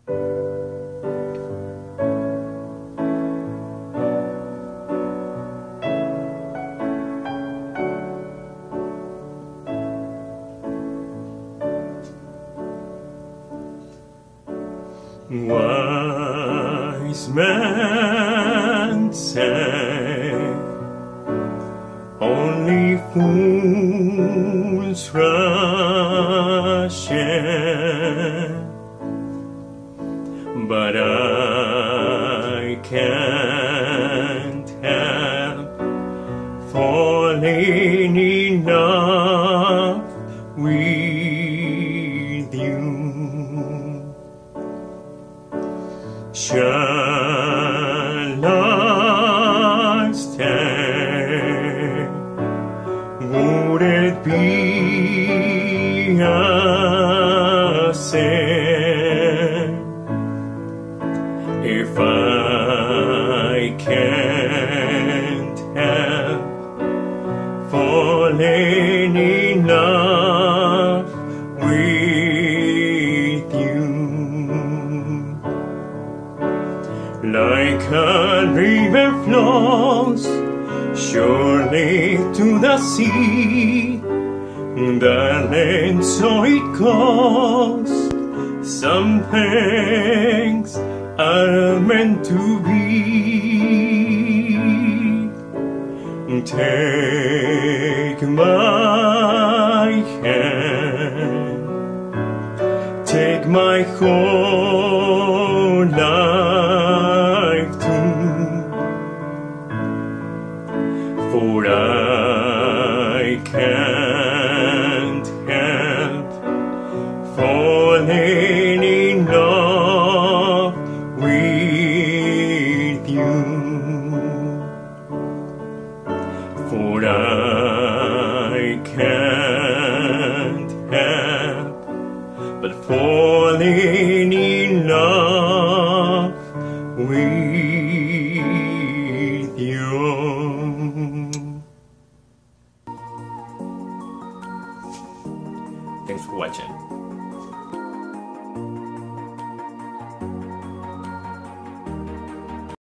Wise men say only fools rush in, but I can't help falling in love with you. Shall I stay? Would it be a sin if I can't help falling in love with you? Like a river flows surely to the sea, darling, so it goes. Some things are meant to be. Take my hand, take my whole life too, for I can't help falling in love with you, for I can't help but falling in love with you. Thanks for watching.